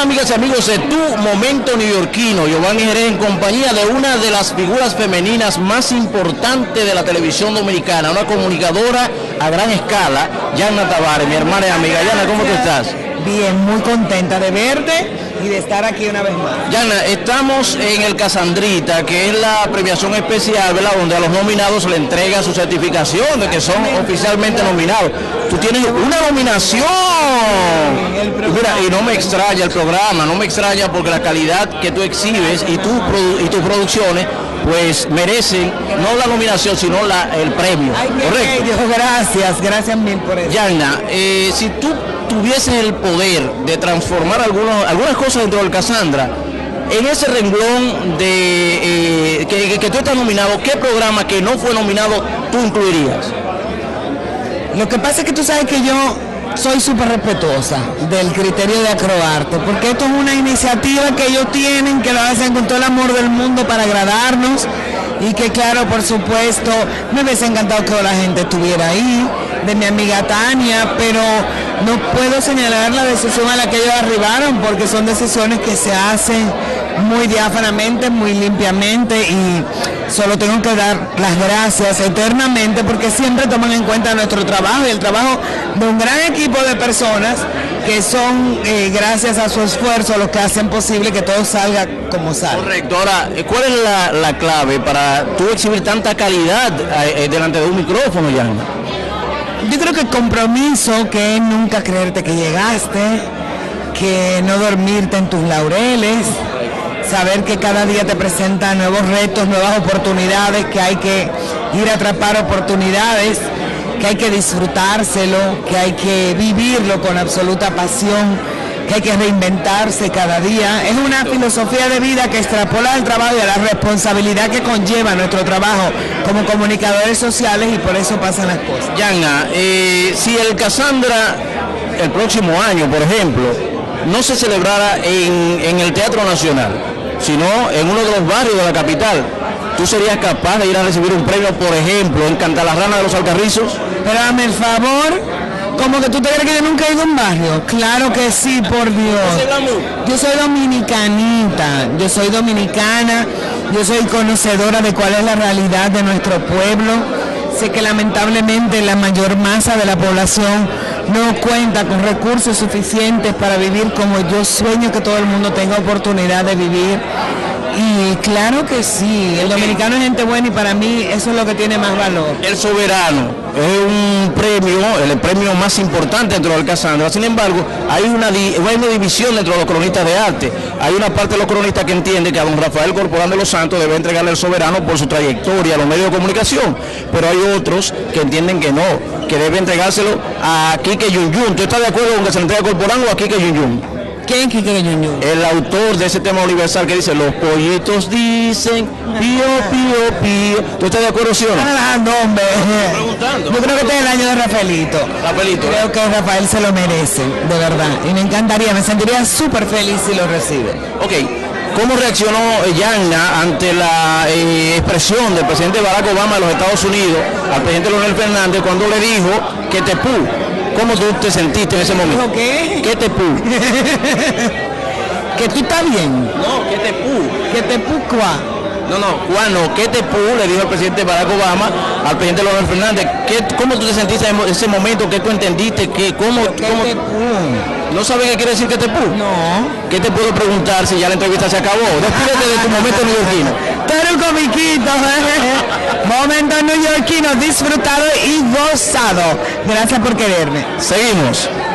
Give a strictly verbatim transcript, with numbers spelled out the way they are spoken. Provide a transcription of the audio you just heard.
amigas y amigos de Tu Momento Neoyorquino. Giovanni Jerez en compañía de una de las figuras femeninas más importantes de la televisión dominicana, una comunicadora a gran escala, Yanna Tavares, mi hermana y amiga. Yanna, ¿cómo tú estás? Bien, muy contenta de verte y de estar aquí una vez más. Yanna, estamos en el Casandrita, que es la premiación especial, ¿verdad?, donde a los nominados se le entrega su certificación de que son oficialmente nominados. Tú tienes una nominación. Mira, y no me extraña el programa, no me extraña porque la calidad que tú exhibes y, tu, y tus producciones pues merecen no la nominación sino la, el premio. Ay, correcto. Bello, gracias, gracias mil por eso. Yanna, eh, si tú tuvieses el poder de transformar algunos, algunas cosas dentro del Casandra, en ese renglón de eh, que, que, que tú estás nominado, ¿qué programa que no fue nominado tú incluirías? Lo que pasa es que tú sabes que yo soy súper respetuosa del criterio de Acroarte, porque esto es una iniciativa que ellos tienen, que lo hacen con todo el amor del mundo para agradarnos, y que claro, por supuesto, me hubiese encantado que la gente estuviera ahí, de mi amiga Tania, pero no puedo señalar la decisión a la que ellos arribaron, porque son decisiones que se hacen muy diáfanamente, muy limpiamente, y solo tengo que dar las gracias eternamente porque siempre toman en cuenta nuestro trabajo y el trabajo de un gran equipo de personas que son, eh, gracias a su esfuerzo, los que hacen posible que todo salga como sale. Correcto. Ahora, ¿cuál es la, la clave para tú exhibir tanta calidad eh, delante de un micrófono, Yanna? Yo creo que el compromiso, que es nunca creerte que llegaste, que no dormirte en tus laureles, saber que cada día te presenta nuevos retos, nuevas oportunidades, que hay que ir a atrapar oportunidades, que hay que disfrutárselo, que hay que vivirlo con absoluta pasión, que hay que reinventarse cada día. Es una filosofía de vida que extrapola el trabajo y a la responsabilidad que conlleva nuestro trabajo como comunicadores sociales, y por eso pasan las cosas. Yanna, eh, si el Casandra el próximo año, por ejemplo, no se celebrara en, en el Teatro Nacional, sino en uno de los barrios de la capital, ¿tú serías capaz de ir a recibir un premio, por ejemplo, en Cantalarrana de los Alcarrizos? Pero dame el favor, como que tú te crees que yo nunca he ido a un barrio. Claro que sí, por Dios. Yo soy dominicanita, yo soy dominicana, yo soy conocedora de cuál es la realidad de nuestro pueblo. Sé que lamentablemente la mayor masa de la población no cuenta con recursos suficientes para vivir como yo sueño que todo el mundo tenga oportunidad de vivir. Y claro que sí, el dominicano es gente buena y para mí eso es lo que tiene más valor. El Soberano es un premio, el premio más importante dentro del Casandra. Sin embargo, hay una, hay una división dentro de los cronistas de arte. Hay una parte de los cronistas que entiende que a don Rafael Corporán de los Santos debe entregarle el Soberano por su trayectoria a los medios de comunicación. Pero hay otros que entienden que no, que debe entregárselo a Quique Yunyun. ¿Tú estás de acuerdo con que se le entregue a Corporán o a Quique Yunyun? ¿Quién es Quique Yunyun? El autor de ese tema universal que dice, los pollitos dicen pío, pío, pío. ¿Tú estás de acuerdo, sí o no? No, hombre. Preguntando. Yo creo que este es el año de Rafaelito. Rafaelito. Creo que Rafael se lo merece, de verdad. Y me encantaría, me sentiría súper feliz si lo recibe. Ok. ¿Cómo reaccionó Yanna ante la eh, expresión del presidente Barack Obama de los Estados Unidos al presidente Leonel Fernández cuando le dijo que te pu? ¿Cómo tú te sentiste en ese momento? ¿Qué? ¿Qué te pu? Que tú estás bien. No, ¿qué te pu? Que te pu cuá. No, no, Juano, ¿qué te pu? Le dijo el presidente Barack Obama al presidente Leonel Fernández. ¿Qué, ¿Cómo tú te sentiste en ese momento? ¿Qué tú entendiste? ¿Qué, cómo, ¿Qué cómo... te pu? ¿No sabes qué quiere decir que te pu? No. ¿Qué te puedo preguntar si ya la entrevista se acabó? Despídete de tu momento neoyorquino. Tú eres un comiquito, ¿eh? Momento neoyorquino disfrutado y gozado. Gracias por quererme. Seguimos.